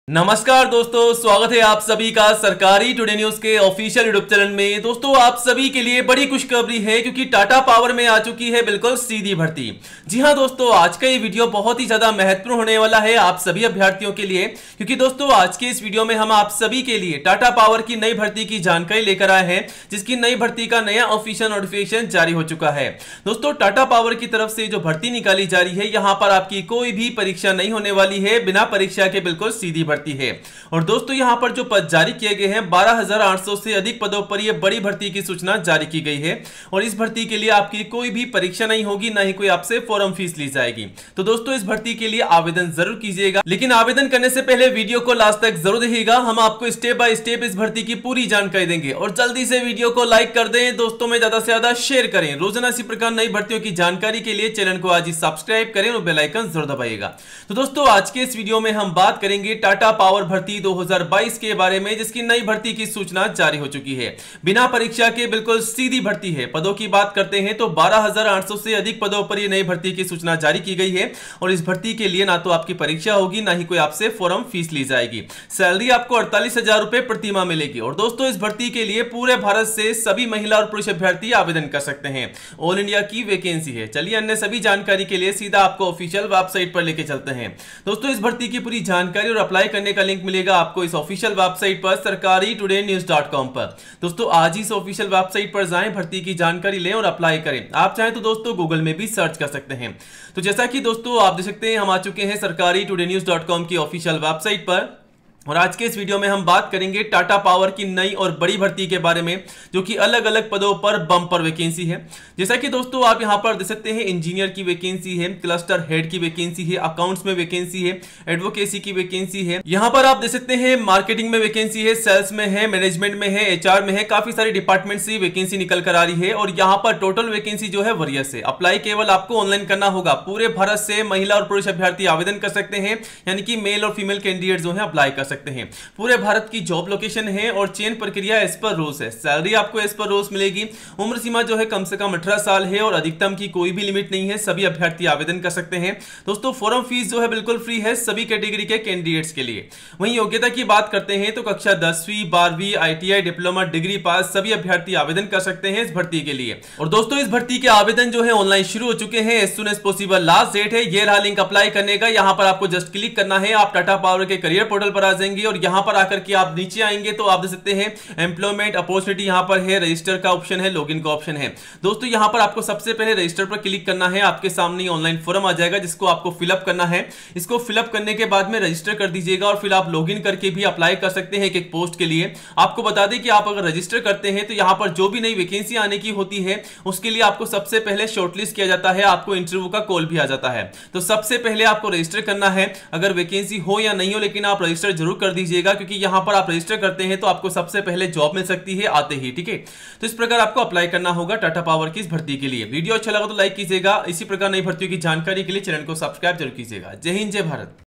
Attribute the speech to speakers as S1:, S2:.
S1: नमस्कार दोस्तों, स्वागत है आप सभी का सरकारी टुडे न्यूज के ऑफिशियल यूट्यूब चैनल में। दोस्तों आप सभी के लिए बड़ी खुशखबरी है क्योंकि टाटा पावर में आ चुकी है बिल्कुल सीधी भर्ती। जी हां दोस्तों, आज का ये वीडियो बहुत ही ज्यादा महत्वपूर्ण होने वाला है आप सभी अभ्यर्थियों के लिए, क्योंकि दोस्तों आज के इस वीडियो में हम आप सभी के लिए टाटा पावर की नई भर्ती की जानकारी लेकर आए हैं, जिसकी नई भर्ती का नया ऑफिशियल नोटिफिकेशन जारी हो चुका है। दोस्तों टाटा पावर की तरफ से जो भर्ती निकाली जा रही है, यहां पर आपकी कोई भी परीक्षा नहीं होने वाली है, बिना परीक्षा के बिल्कुल सीधी भर्ती है। और दोस्तों यहां पर जो पद जारी किए गए हैं 12,800 से अधिक पदों पर यह बड़ी भर्ती की सूचना जारी की गई है। और इस भर्ती के लिए आपकी कोई भी परीक्षा नहीं होगी, ना ही कोई आपसे फॉर्म फीस ली जाएगी। तो दोस्तों इस भर्ती के लिए आवेदन जरूर कीजिएगा, लेकिन आवेदन करने से पहले वीडियो को लास्ट तक जरूर देखिएगा। हम आपको स्टेप बाय स्टेप इस भर्ती की पूरी जानकारी देंगे। और जल्दी से वीडियो को लाइक कर दें, दोस्तों में ज्यादा से ज्यादा शेयर करें। रोजाना इसी प्रकार नई भर्तियों की जानकारी के लिए चैनल को आज ही सब्सक्राइब करें और बेल आइकन जरूर दबाइएगा। तो दोस्तों आज के इस वीडियो में हम बात करेंगे टाटा पावर भर्ती 2022 के बारे में, जिसकी नई भर्ती की सूचना जारी हो चुकी है। बिना परीक्षा के बिल्कुल सीधी भर्ती है। पदों की बात करते हैं तो 12,800 से अधिक पदों पर यह नई भर्ती की सूचना जारी की गई है। और इस भर्ती के लिए ना तो आपकी परीक्षा होगी, ना ही कोई आपसे फॉर्म फीस ली जाएगी। सैलरी आपको 48,000 रुपए प्रति माह मिलेगी। और दोस्तों इस भर्ती के लिए पूरे भारत से सभी महिला और पुरुष अभ्यर्थी आवेदन कर सकते हैं। ऑल इंडिया की वैकेंसी है। चलिए अन्य सभी जानकारी के लिए सीधा आपको ऑफिशियल वेबसाइट पर लेके चलते हैं। दोस्तों इस भर्ती की पूरी जानकारी और अप्लाई करने का लिंक मिलेगा आपको इस ऑफिशियल वेबसाइट पर sarkari-today-news.com पर। दोस्तों आज ही इस ऑफिशियल वेबसाइट पर जाएं, भर्ती की जानकारी लें और अप्लाई करें। आप चाहें तो दोस्तों गूगल में भी सर्च कर सकते हैं। तो जैसा कि दोस्तों आप देख सकते हैं, हम आ चुके हैं sarkari-today-news.com की ऑफिशियल वेबसाइट पर। और आज के इस वीडियो में हम बात करेंगे टाटा पावर की नई और बड़ी भर्ती के बारे में, जो कि अलग अलग पदों पर बम्पर वैकेंसी है। जैसा कि दोस्तों आप यहां पर देख सकते हैं, इंजीनियर की वैकेंसी है, क्लस्टर हेड की वैकेंसी है, अकाउंट्स में वैकेंसी है, एडवोकेसी की वैकेंसी है। यहां पर आप देख सकते हैं मार्केटिंग में वैकेंसी है, सेल्स में है, मैनेजमेंट में है, एचआर में है। काफी सारी डिपार्टमेंट से वैकेंसी निकल कर आ रही है। और यहाँ पर टोटल वैकेंसी जो है वरीयस है। अप्लाई केवल आपको ऑनलाइन करना होगा। पूरे भारत से महिला और पुरुष अभ्यर्थी आवेदन कर सकते हैं, यानी कि मेल और फीमेल कैंडिडेट जो है अप्लाई कर सकते हैं। पूरे भारत की जॉब लोकेशन है और चयन प्रक्रिया एज पर रूल्स है। सैलरी आपको एज पर रूल्स मिलेगी। उम्र सीमा जो है कम से कम 18 साल है और अधिकतम की कोई भी लिमिट नहीं है। सभी अभ्यर्थी आवेदन कर सकते हैं। दोस्तों फॉर्म फीस जो है बिल्कुल फ्री है सभी कैटेगरी के कैंडिडेट्स के लिए। वहीं योग्यता की बात करते हैं तो कक्षा 10वीं 12वीं ITI डिप्लोमा डिग्री पास सभी अभ्यर्थी आवेदन कर सकते हैं इस भर्ती के लिए। और दोस्तों इस भर्ती के आवेदन जो है ऑनलाइन शुरू हो चुके हैं। As soon as possible last date है। ये रहा लिंक अप्लाई करने का। यहां पर आपको जस्ट क्लिक करना है। आप टाटा पावर के करियर पोर्टल पर आ जाएंगे और यहां पर आकर के आप नीचे आएंगे तो आप देख सकते हैं एम्प्लॉयमेंट अपॉर्चुनिटी यहां पर है, रजिस्टर का ऑप्शन है, लॉगिन का ऑप्शन है। दोस्तों यहां पर आपको सबसे पहले रजिस्टर पर क्लिक करना है। आपके सामने ऑनलाइन फॉर्म आ जाएगा जिसको आपको फिलअप करना है। इसको फिलअप करने के बाद में रजिस्टर कर दीजिएगा और फिर आप लॉगिन करके भी अप्लाई कर सकते हैं एक पोस्ट के लिए। आपको बता दें कि आप अगर रजिस्टर करते हैं तो यहां पर जो भी नई वैकेंसी आने की होती है उसके लिए आपको सबसे पहले शॉर्टलिस्ट किया जाता है। आपको इंटरव्यू का कॉल भी आ जाता है। तो सबसे पहले आपको रजिस्टर करना है, अगर वैकेंसी हो या नहीं हो, लेकिन आप रजिस्टर जरूर कर दीजिएगा, क्योंकि यहां पर आप रजिस्टर करते हैं तो आपको सबसे पहले जॉब मिल सकती है आते ही। ठीक है, तो इस प्रकार आपको अप्लाई करना होगा टाटा पावर की इस भर्ती के लिए। वीडियो अच्छा लगा तो लाइक कीजिएगा। इसी प्रकार नई भर्तियों की जानकारी के लिए चैनल को सब्सक्राइब जरूर कीजिएगा। जय हिंद, जय भारत।